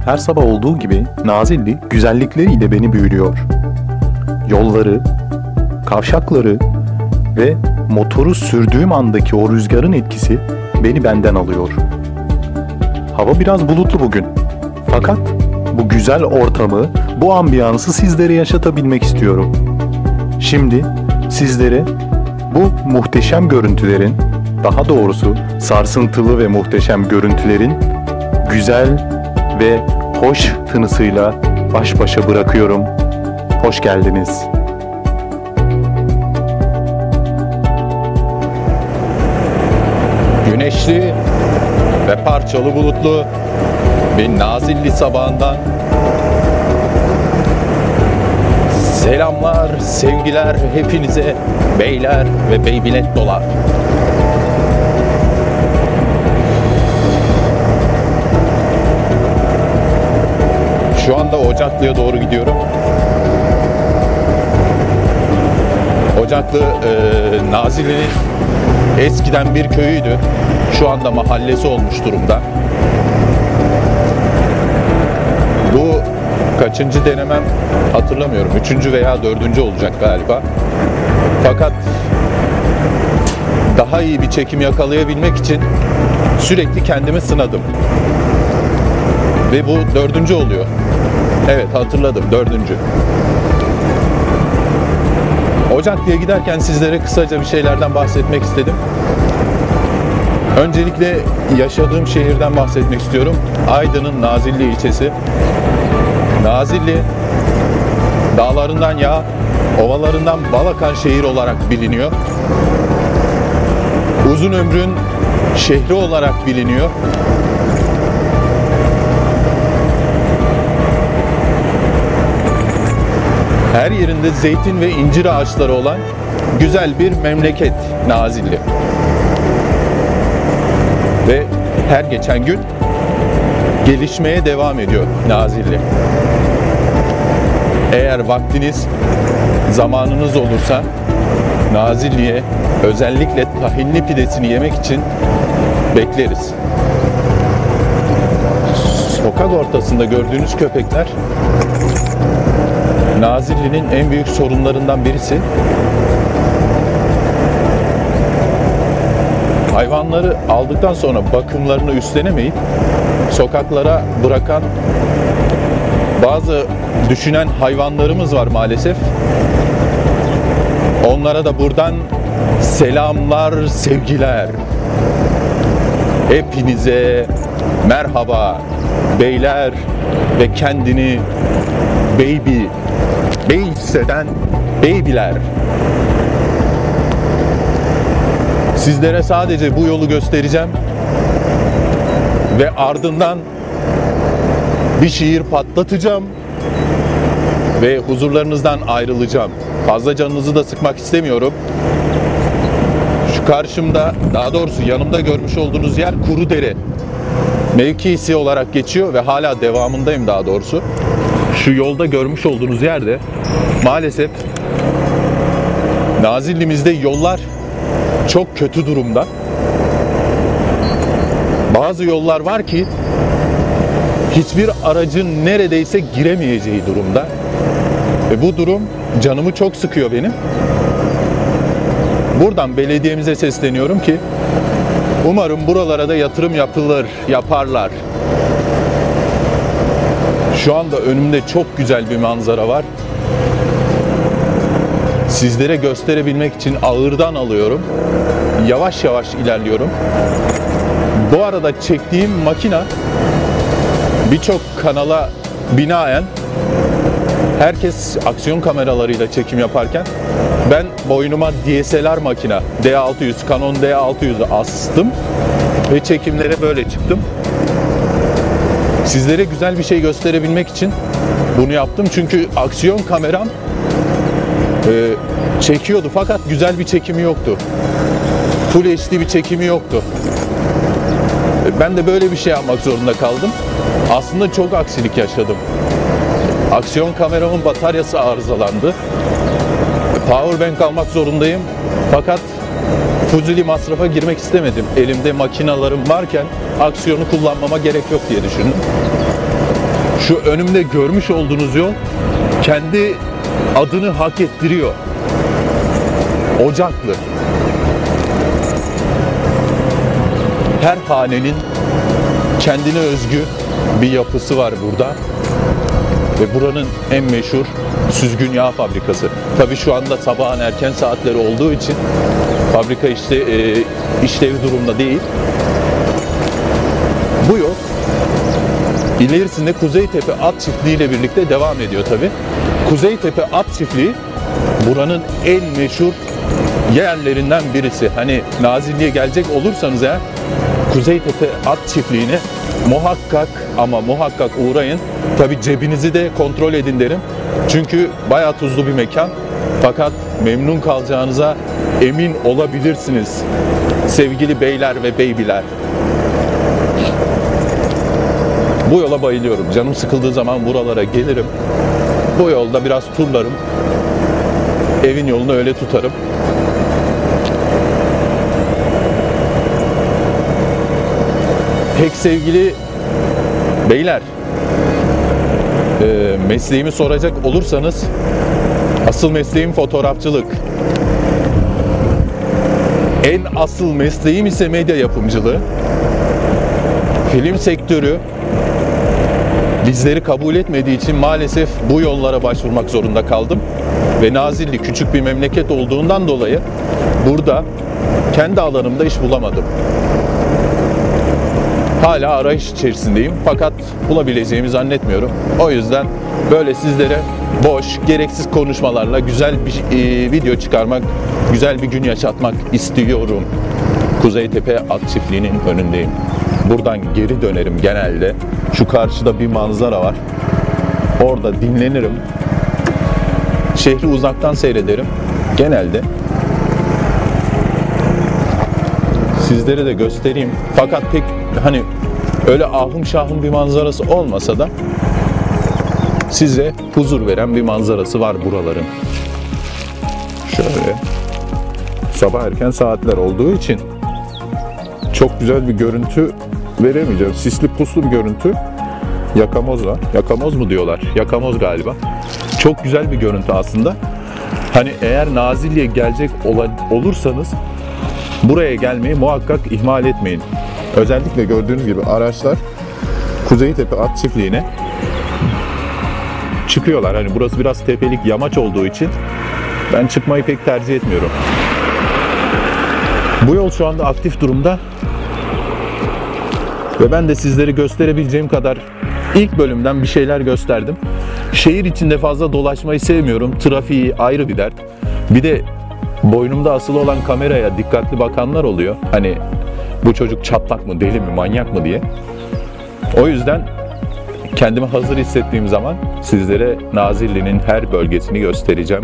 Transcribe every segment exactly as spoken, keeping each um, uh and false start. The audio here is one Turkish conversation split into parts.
Her sabah olduğu gibi Nazilli güzellikleriyle beni büyülüyor. Yolları, kavşakları ve motoru sürdüğüm andaki o rüzgarın etkisi beni benden alıyor. Hava biraz bulutlu bugün. Fakat bu güzel ortamı, bu ambiyansı sizlere yaşatabilmek istiyorum. Şimdi sizlere bu muhteşem görüntülerin, daha doğrusu sarsıntılı ve muhteşem görüntülerin güzel ve hoş tınısıyla baş başa bırakıyorum. Hoş geldiniz. Güneşli ve parçalı bulutlu bir Nazilli sabahından selamlar, sevgiler hepinize beyler ve beybilet dolar. Şu anda Ocaklı'ya doğru gidiyorum. Ocaklı e, Nazilli'nin eskiden bir köyüydü. Şu anda mahallesi olmuş durumda. Bu kaçıncı denemem hatırlamıyorum. Üçüncü veya dördüncü olacak galiba. Fakat daha iyi bir çekim yakalayabilmek için sürekli kendimi sınadım. Ve bu dördüncü oluyor. Evet, hatırladım, dördüncü. Ocaklı'ya giderken sizlere kısaca bir şeylerden bahsetmek istedim. Öncelikle yaşadığım şehirden bahsetmek istiyorum. Aydın'ın Nazilli ilçesi. Nazilli, dağlarından yağ, ovalarından bal akan şehir olarak biliniyor. Uzun ömrün şehri olarak biliniyor. Her yerinde zeytin ve incir ağaçları olan güzel bir memleket Nazilli. Ve her geçen gün gelişmeye devam ediyor Nazilli. Eğer vaktiniz, zamanınız olursa Nazilli'ye özellikle tahinli pidesini yemek için bekleriz. Sokak ortasında gördüğünüz köpekler Nazilli'nin en büyük sorunlarından birisi. Hayvanları aldıktan sonra bakımlarını üstlenemeyip sokaklara bırakan bazı düşünen hayvanlarımız var maalesef. Onlara da buradan selamlar, sevgiler. Hepinize merhaba beyler ve kendini baby, bey hisseden beybiler. Sizlere sadece bu yolu göstereceğim ve ardından bir şiir patlatacağım ve huzurlarınızdan ayrılacağım. Fazla canınızı da sıkmak istemiyorum. Şu karşımda, daha doğrusu yanımda görmüş olduğunuz yer Kurudere mevkisi olarak geçiyor ve hala devamındayım daha doğrusu. Şu yolda görmüş olduğunuz yerde maalesef Nazilli'mizde yollar çok kötü durumda. Bazı yollar var ki hiçbir aracın neredeyse giremeyeceği durumda. Ve bu durum canımı çok sıkıyor benim. Buradan belediyemize sesleniyorum ki umarım buralara da yatırım yapılır, yaparlar. Şu anda önümde çok güzel bir manzara var. Sizlere gösterebilmek için ağırdan alıyorum. Yavaş yavaş ilerliyorum. Bu arada çektiğim makina birçok kanala binaen herkes aksiyon kameralarıyla çekim yaparken ben boynuma D S L R makina D altı yüz, Canon D altı yüz'ü astım ve çekimlere böyle çıktım. Sizlere güzel bir şey gösterebilmek için bunu yaptım. Çünkü aksiyon kameram e, çekiyordu fakat güzel bir çekimi yoktu. Full H D bir çekimi yoktu. E, ben de böyle bir şey yapmak zorunda kaldım. Aslında çok aksilik yaşadım. Aksiyon kameramın bataryası arızalandı. Powerbank almak zorundayım. Fakat fuzuli masrafa girmek istemedim. Elimde makinalarım varken aksiyonu kullanmama gerek yok diye düşündüm. Şu önümde görmüş olduğunuz yol kendi adını hak ettiriyor. Ocaklı. Her hanenin kendine özgü bir yapısı var burada. Ve buranın en meşhur süzgün yağ fabrikası. Tabii şu anda sabahın erken saatleri olduğu için fabrika işte e, işlevi durumda değil. Bu yol ilerisinde Kuzeytepe At Çiftliği ile birlikte devam ediyor tabii. Kuzeytepe At Çiftliği buranın en meşhur yerlerinden birisi. Hani Nazilli'ye gelecek olursanız eğer Kuzeytepe At Çiftliği'ne muhakkak ama muhakkak uğrayın. Tabii cebinizi de kontrol edin derim. Çünkü bayağı tuzlu bir mekan. Fakat memnun kalacağınıza emin olabilirsiniz. Sevgili beyler ve beybiler. Bu yola bayılıyorum. Canım sıkıldığı zaman buralara gelirim. Bu yolda biraz turlarım. Evin yolunu öyle tutarım. Pek sevgili beyler, e, mesleğimi soracak olursanız asıl mesleğim fotoğrafçılık. En asıl mesleğim ise medya yapımcılığı. Film sektörü bizleri kabul etmediği için maalesef bu yollara başvurmak zorunda kaldım. Ve Nazilli küçük bir memleket olduğundan dolayı burada kendi alanımda iş bulamadım. Hala arayış içerisindeyim fakat bulabileceğimi zannetmiyorum. O yüzden böyle sizlere boş, gereksiz konuşmalarla güzel bir e, video çıkarmak, güzel bir gün yaşatmak istiyorum. Kuzeytepe At Çiftliği'nin önündeyim. Buradan geri dönerim genelde. Şu karşıda bir manzara var. Orada dinlenirim. Şehri uzaktan seyrederim. Genelde. Sizlere de göstereyim. Fakat pek hani öyle ahım şahım bir manzarası olmasa da size huzur veren bir manzarası var buraların. Şöyle. Sabah erken saatler olduğu için çok güzel bir görüntü veremeyeceğim. Sisli puslu bir görüntü. Yakamoz var. Yakamoz mu diyorlar? Yakamoz galiba. Çok güzel bir görüntü aslında. Hani eğer Nazilli'ye gelecek olursanız buraya gelmeyi muhakkak ihmal etmeyin. Özellikle gördüğünüz gibi araçlar Kuzeytepe At Çiftliği'ne çıkıyorlar. Hani burası biraz tepelik, yamaç olduğu için ben çıkmayı pek tercih etmiyorum. Bu yol şu anda aktif durumda. Ve ben de sizlere gösterebileceğim kadar ilk bölümden bir şeyler gösterdim. Şehir içinde fazla dolaşmayı sevmiyorum. Trafiği ayrı bir dert. Bir de boynumda asılı olan kameraya dikkatli bakanlar oluyor. Hani bu çocuk çatlak mı, deli mi, manyak mı diye. O yüzden kendimi hazır hissettiğim zaman sizlere Nazilli'nin her bölgesini göstereceğim.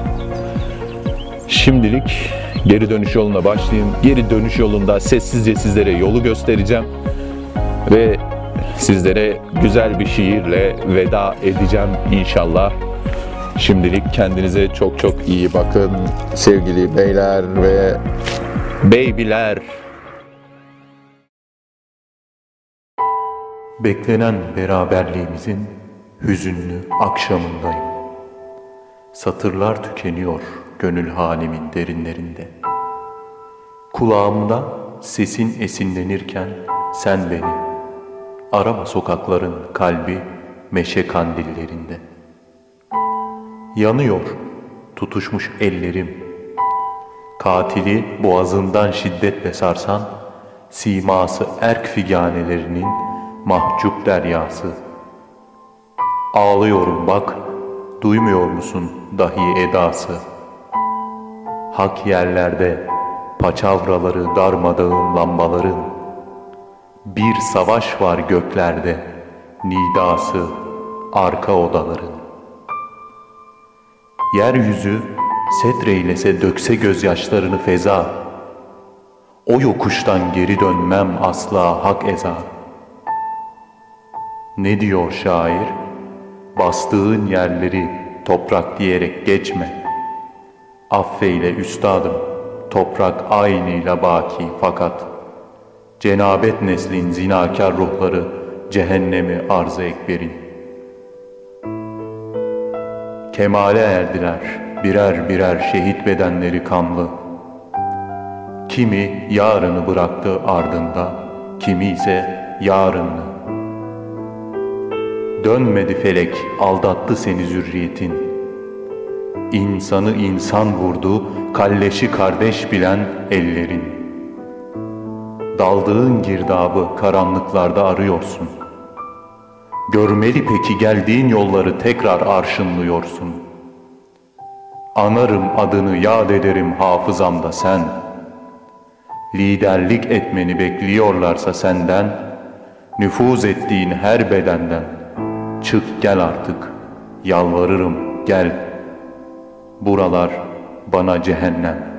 Şimdilik geri dönüş yoluna başlayayım. Geri dönüş yolunda sessizce sizlere yolu göstereceğim. Ve sizlere güzel bir şiirle veda edeceğim inşallah. Şimdilik kendinize çok çok iyi bakın sevgili beyler ve beybiler. Beklenen beraberliğimizin hüzünlü akşamındayım. Satırlar tükeniyor gönül hanemin derinlerinde. Kulağımda sesin esinlenirken sen beni arama sokakların kalbi meşe kandillerinde. Yanıyor tutuşmuş ellerim. Katili boğazından şiddetle sarsan siması erk figanelerinin mahcup deryası. Ağlıyorum bak, duymuyor musun dahi edası? Hak yerlerde paçavraları darmadağın lambaların. Bir savaş var göklerde, nidası arka odaların. Yeryüzü setreylese dökse gözyaşlarını feza. O yokuştan geri dönmem asla hak eza. Ne diyor şair? Bastığın yerleri toprak diyerek geçme. Affeyle üstadım, toprak aynıyla baki fakat cenabet neslin zinakar ruhları cehennemi arz-ı ekberin. Kemale erdiler birer birer şehit bedenleri kanlı. Kimi yarını bıraktı ardında, kimi ise yarınını. Dönmedi felek, aldattı seni zürriyetin. İnsanı insan vurdu, kalleşi kardeş bilen ellerin. Daldığın girdabı karanlıklarda arıyorsun. Görmeli peki geldiğin yolları tekrar arşınlıyorsun. Anarım adını, yad ederim hafızamda sen. Liderlik etmeni bekliyorlarsa senden, nüfuz ettiğin her bedenden, çık gel artık, yalvarırım gel. Buralar bana cehennem.